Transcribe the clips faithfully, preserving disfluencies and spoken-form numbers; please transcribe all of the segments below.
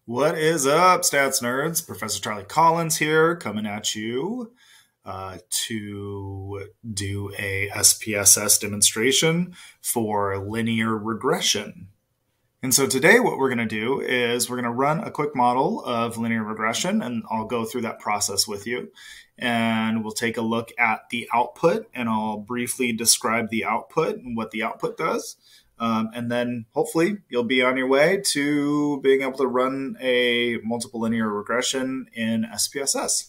What is up, stats nerds? Professor Charlie Collins here, coming at you uh, to do a S P S S demonstration for linear regression. And so today what we're going to do is we're going to run a quick model of linear regression, and I'll go through that process with you. And we'll take a look at the output, and I'll briefly describe the output and what the output does. Um, and then hopefully you'll be on your way to being able to run a multiple linear regression in S P S S.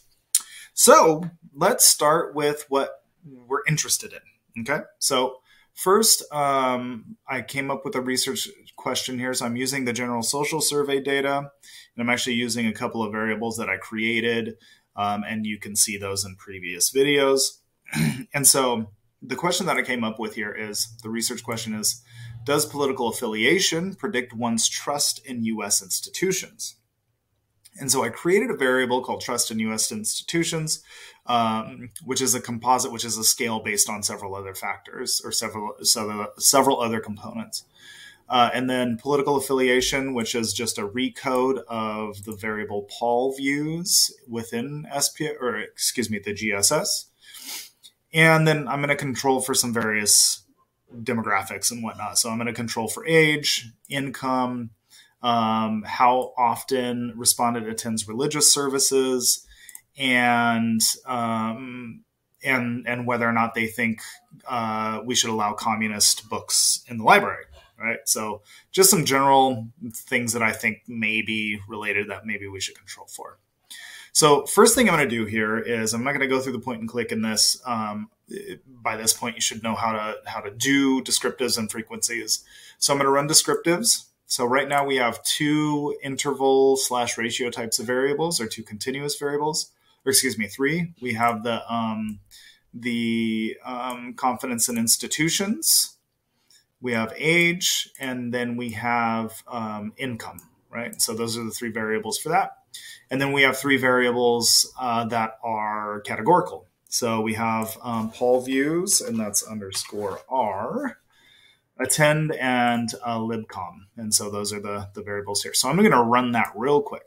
So let's start with what we're interested in. Okay, so first, um, I came up with a research question here. So I'm using the general social survey data, and I'm actually using a couple of variables that I created, um, and you can see those in previous videos. And so the question that I came up with here is, the research question is, does political affiliation predict one's trust in U S institutions? And so I created a variable called trust in U S institutions, um, which is a composite, which is a scale based on several other factors or several several, several other components. Uh, and then political affiliation, which is just a recode of the variable Paul views within S P, or excuse me, the G S S. And then I'm going to control for some various demographics and whatnot. So I'm going to control for age, income, um, how often respondent attends religious services, and um, and and whether or not they think uh, we should allow communist books in the library. Right. So just some general things that I think may be related that maybe we should control for. So first thing I'm going to do here is I'm not going to go through the point and click in this. Um, by this point, you should know how to how to do descriptives and frequencies. So I'm going to run descriptives. So right now we have two interval slash ratio types of variables, or two continuous variables, or excuse me, three. We have the um, the um, confidence in institutions. We have age, and then we have um, income. Right. So those are the three variables for that. And then we have three variables uh, that are categorical. So we have um, Paul views, and that's underscore R, attend, and uh, libcom. And so those are the, the variables here. So I'm going to run that real quick.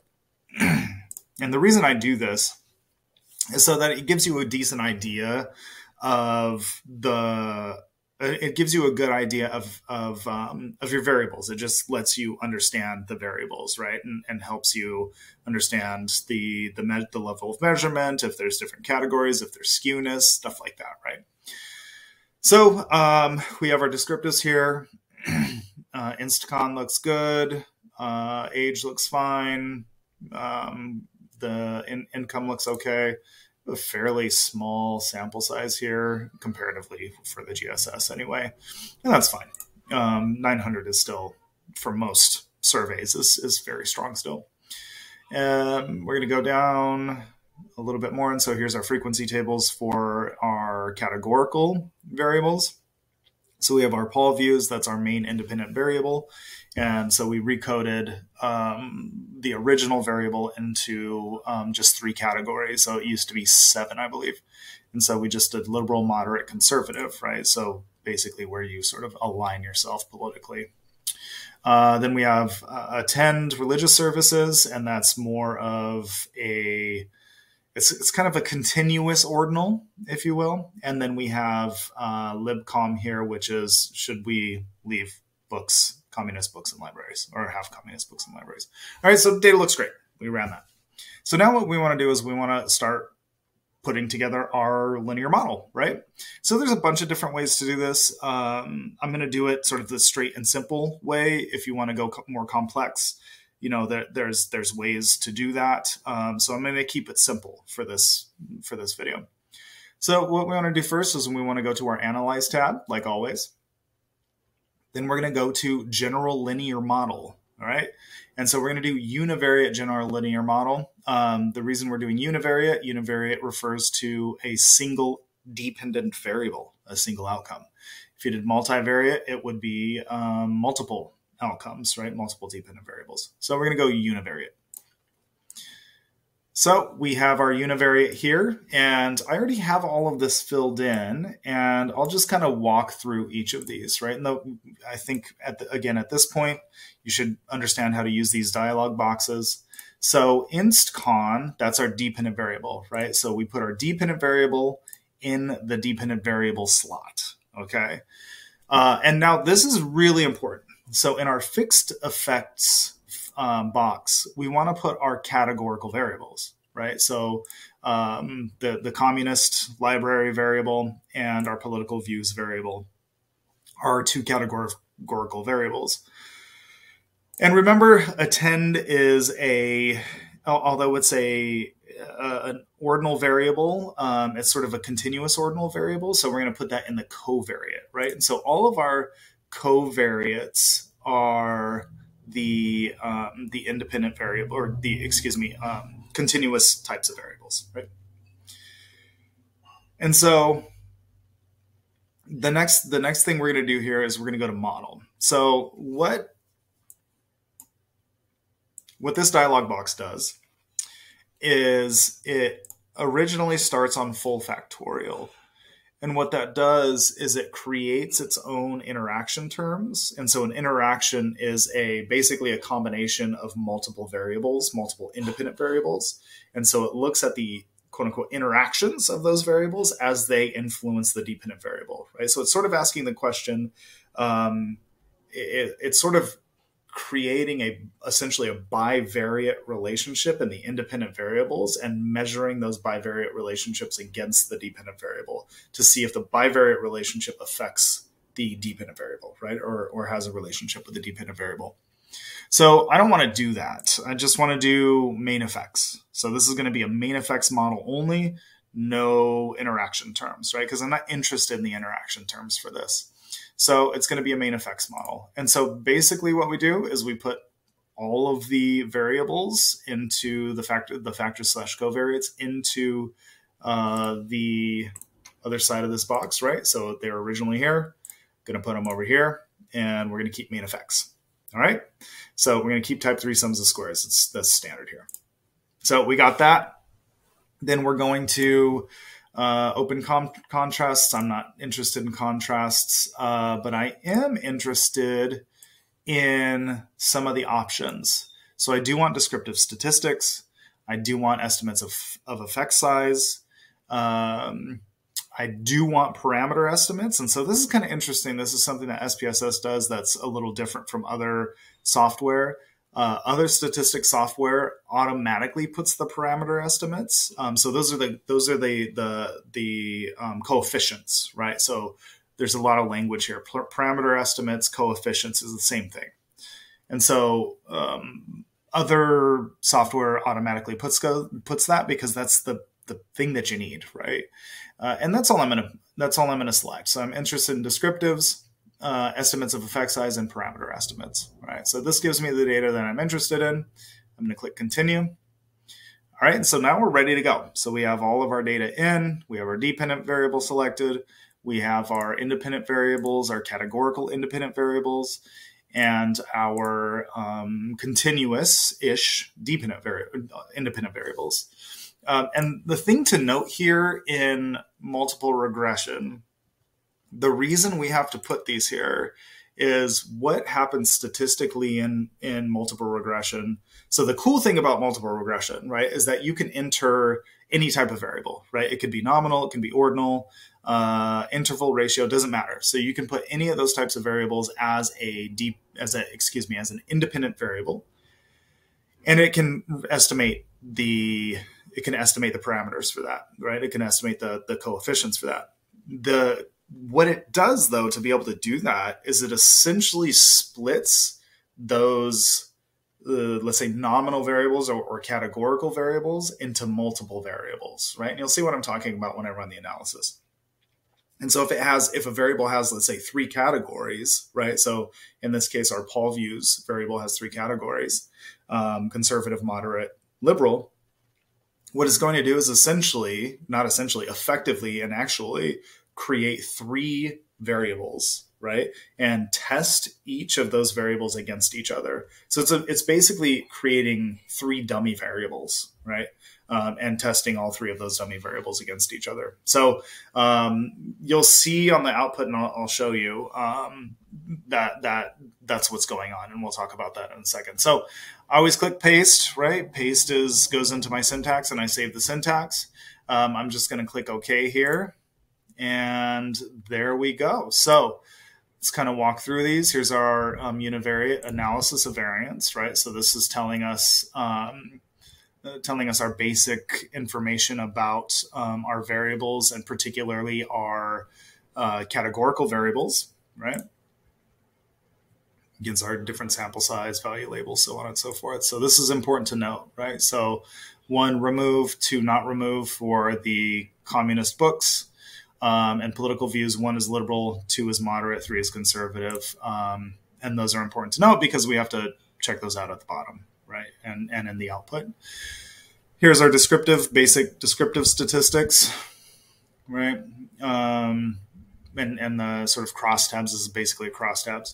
And the reason I do this is so that it gives you a decent idea of the it gives you a good idea of of um, of your variables. It just lets you understand the variables, right, and, and helps you understand the the, me- the level of measurement, if there's different categories, if there's skewness, stuff like that, right? So um, we have our descriptives here. uh, Instacon looks good. Uh, age looks fine. Um, the in- income looks okay. A fairly small sample size here comparatively for the G S S anyway, and that's fine. Um, nine hundred is still, for most surveys, is, is very strong still. Um, we're going to go down a little bit more, and so here's our frequency tables for our categorical variables. So we have our Paul views, that's our main independent variable. And so we recoded um, the original variable into um, just three categories. So it used to be seven, I believe. And so we just did liberal, moderate, conservative, right? So basically where you sort of align yourself politically. Uh, then we have uh, attend religious services, and that's more of a It's, it's kind of a continuous ordinal, if you will. And then we have uh, libcom here, which is, should we leave books, communist books in libraries, or have communist books in libraries? All right, so data looks great. We ran that. So now what we want to do is we want to start putting together our linear model, right? So there's a bunch of different ways to do this. Um, I'm going to do it sort of the straight and simple way. If you want to go more complex, you know, there, there's there's ways to do that. Um, so I'm going to keep it simple for this for this video. So what we want to do first is we want to go to our Analyze tab, like always. Then we're going to go to General Linear Model, all right? And so we're going to do Univariate General Linear Model. Um, the reason we're doing univariate, univariate refers to a single dependent variable, a single outcome. If you did multivariate, it would be um, multiple outcomes, right? Multiple dependent variables. So we're going to go univariate. So we have our univariate here, and I already have all of this filled in, and I'll just kind of walk through each of these, right? And the, I think, at the, again, at this point, you should understand how to use these dialog boxes. So instCon, that's our dependent variable, right? So we put our dependent variable in the dependent variable slot, okay? Uh, and now this is really important. So in our fixed effects Um, box, we want to put our categorical variables, right? So um, the, the communist library variable and our political views variable are two categorical variables. And remember, attend is a, although it's a, a an ordinal variable, um, it's sort of a continuous ordinal variable. So we're going to put that in the covariate, right? And so all of our covariates are the um, the independent variable, or the, excuse me, um, continuous types of variables, right? And so the next the next thing we're going to do here is we're going to go to model. So what what this dialog box does is it originally starts on full factorial. And what that does is it creates its own interaction terms. And so an interaction is a basically a combination of multiple variables, multiple independent variables. And so it looks at the quote unquote interactions of those variables as they influence the dependent variable, right? So it's sort of asking the question, um, it, it's sort of creating a essentially a bivariate relationship in the independent variables and measuring those bivariate relationships against the dependent variable to see if the bivariate relationship affects the dependent variable, right? Or, or has a relationship with the dependent variable. So I don't want to do that. I just want to do main effects. So this is going to be a main effects model only, no interaction terms, right? Because I'm not interested in the interaction terms for this. So it's going to be a main effects model. And so basically what we do is we put all of the variables into the factor, the factor slash covariates into uh, the other side of this box, right? So they were originally here, going to put them over here, and we're going to keep main effects. All right. So we're going to keep type three sums of squares. It's that's standard here. So we got that. Then we're going to Uh, open con contrasts. I'm not interested in contrasts, uh, but I am interested in some of the options. So I do want descriptive statistics. I do want estimates of, of effect size. Um, I do want parameter estimates. And so this is kind of interesting. This is something that S P S S does that's a little different from other software. Uh, other statistics software automatically puts the parameter estimates. Um, so those are the those are the the the um, coefficients, right? So there's a lot of language here. P parameter estimates, coefficients is the same thing. And so um, other software automatically puts go, puts that because that's the the thing that you need, right? Uh, and that's all I'm gonna that's all I'm gonna select. So I'm interested in descriptives, Uh, estimates of effect size, and parameter estimates. All right, so this gives me the data that I'm interested in. I'm going to click continue. All right, so now we're ready to go. So we have all of our data in. We have our dependent variable selected. We have our independent variables, our categorical independent variables, and our um, continuous-ish dependent vari independent variables. Um, and the thing to note here in multiple regression, the reason we have to put these here is what happens statistically in, in multiple regression. So the cool thing about multiple regression, right, is that you can enter any type of variable, right? It could be nominal, it can be ordinal, uh, interval, ratio, doesn't matter. So you can put any of those types of variables as a deep, as a, excuse me, as an independent variable. And it can estimate the, it can estimate the parameters for that, right? It can estimate the, the coefficients for that. The, What it does, though, to be able to do that is it essentially splits those, uh, let's say, nominal variables or, or categorical variables into multiple variables, right? And you'll see what I'm talking about when I run the analysis. And so if it has, if a variable has, let's say, three categories, right? So in this case, our Paul views variable has three categories, um, conservative, moderate, liberal. What it's going to do is essentially, not essentially, effectively and actually create three variables right? And test each of those variables against each other. So it's a, it's basically creating three dummy variables, right? Um, and testing all three of those dummy variables against each other. So um, you'll see on the output, and I'll, I'll show you um, that that that's what's going on, and we'll talk about that in a second. So I always click paste, right? Paste is goes into my syntax, and I save the syntax. Um, I'm just going to click OK here, and there we go. So let's kind of walk through these. Here's our um, univariate analysis of variance, right? So this is telling us um, uh, telling us our basic information about um, our variables, and particularly our uh, categorical variables, right? Gives our different sample size, value labels, so on and so forth. So this is important to note, right? So one, remove, two, not remove for the communist books. Um, and political views, one is liberal, two is moderate, three is conservative. Um, and those are important to note because we have to check those out at the bottom, right? And, and in the output. Here's our descriptive, basic descriptive statistics, right? Um, and, and the sort of crosstabs is basically a crosstabs.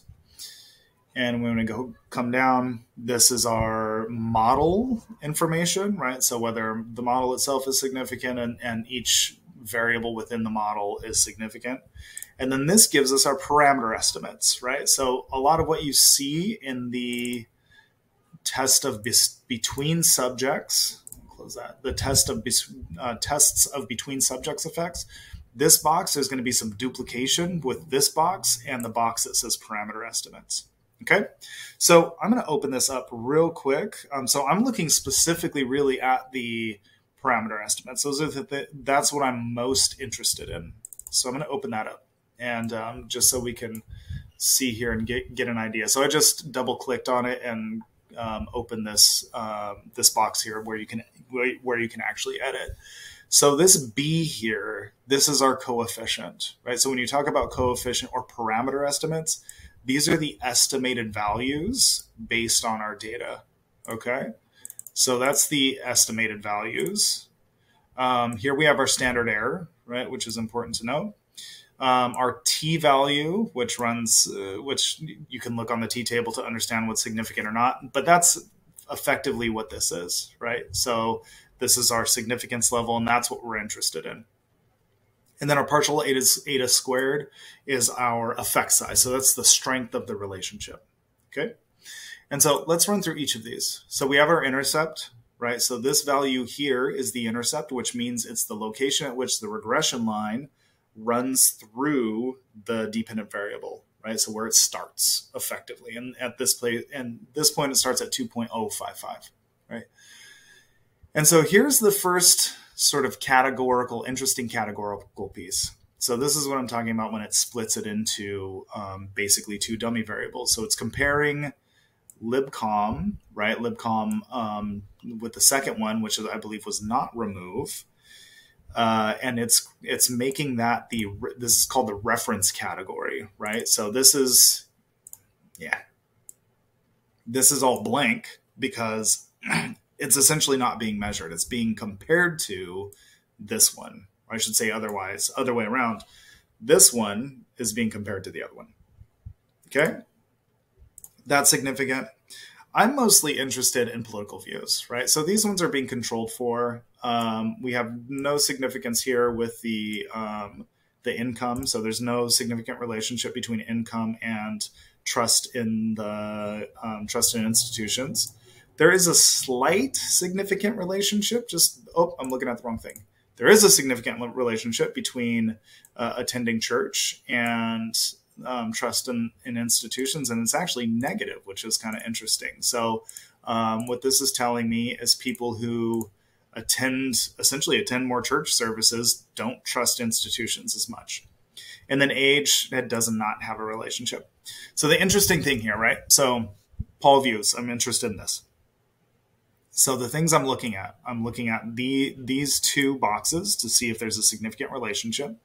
And when we go come down, this is our model information, right? So whether the model itself is significant and, and each variable within the model is significant. And then this gives us our parameter estimates, right? So a lot of what you see in the test of between subjects, close that, the test of uh, tests of between subjects effects, this box, there's going to be some duplication with this box and the box that says parameter estimates. Okay, so I'm going to open this up real quick. Um, so I'm looking specifically really at the parameter estimates. Those are the, that's what I'm most interested in. So I'm going to open that up, and um, just so we can see here and get, get an idea. So I just double clicked on it and um, opened this uh, this box here where you can where, where you can actually edit. So this B here, this is our coefficient, right? So when you talk about coefficient or parameter estimates, these are the estimated values based on our data, okay? So that's the estimated values. Um, here we have our standard error, right, which is important to note. Um, our t-value, which runs, uh, which you can look on the t-table to understand what's significant or not, but that's effectively what this is, right? So this is our significance level, and that's what we're interested in. And then our partial eta, eta squared is our effect size. So that's the strength of the relationship, okay? And so let's run through each of these. So we have our intercept, right? So this value here is the intercept, which means it's the location at which the regression line runs through the dependent variable, right? So where it starts effectively. And at this place, and this point, it starts at two point oh five five, right? And so here's the first sort of categorical, interesting categorical piece. So this is what I'm talking about when it splits it into um, basically two dummy variables. So it's comparing libcom, right? Libcom um, with the second one, which is, I believe was not remove. Uh, and it's it's making that the, this is called the reference category, right? So this is, yeah, this is all blank because it's essentially not being measured. It's being compared to this one. Or I should say otherwise, other way around. This one is being compared to the other one. Okay? That's significant. I'm mostly interested in political views, right? So these ones are being controlled for. Um, we have no significance here with the, um, the income. So there's no significant relationship between income and trust in the um, trust in institutions. There is a slight significant relationship. Just, oh, I'm looking at the wrong thing. There is a significant relationship between uh, attending church and um, trust in, in institutions, and it's actually negative, which is kind of interesting. So um, what this is telling me is people who attend, essentially attend more church services, don't trust institutions as much. And then age, that does not have a relationship. So the interesting thing here, right? So Paul views, I'm interested in this. So the things I'm looking at, I'm looking at the these two boxes to see if there's a significant relationship.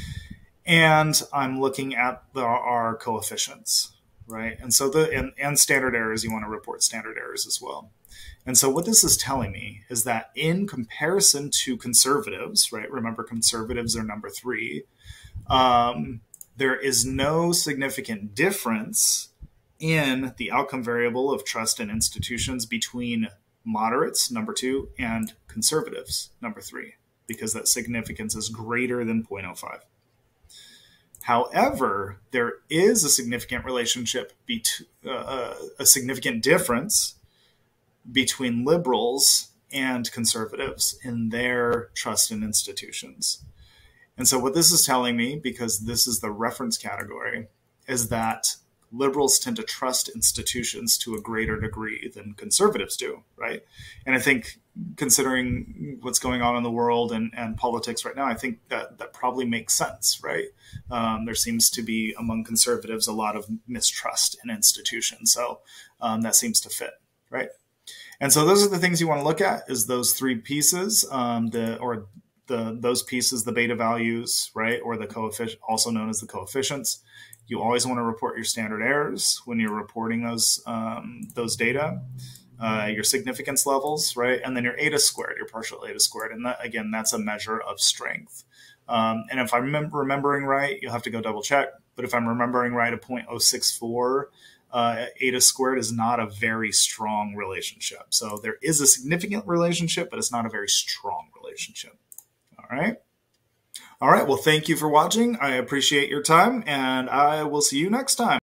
And I'm looking at the, our coefficients, right? And so the and, and standard errors, you want to report standard errors as well. And so what this is telling me is that in comparison to conservatives, right? Remember, conservatives are number three. Um, there is no significant difference in the outcome variable of trust in institutions between moderates, number two, and conservatives, number three, because that significance is greater than zero point zero five. However, there is a significant relationship, between, uh, a significant difference between liberals and conservatives in their trust in institutions. And so what this is telling me, because this is the reference category, is that liberals tend to trust institutions to a greater degree than conservatives do, right? And I think considering what's going on in the world and, and politics right now, I think that that probably makes sense, right? Um, there seems to be among conservatives a lot of mistrust in institutions. So um, that seems to fit, right? And so those are the things you want to look at, is those three pieces, um, the or the those pieces, the beta values, right, or the coefficient, also known as the coefficients. You always want to report your standard errors when you're reporting those um, those data, uh, your significance levels, right, and then your eta squared, your partial eta squared, and that, again, that's a measure of strength. Um, and if I'm remember, remembering right, you'll have to go double check. But if I'm remembering right, a zero point zero six four uh, eta squared is not a very strong relationship. So there is a significant relationship, but it's not a very strong relationship. All right. All right. Well, thank you for watching. I appreciate your time, and I will see you next time.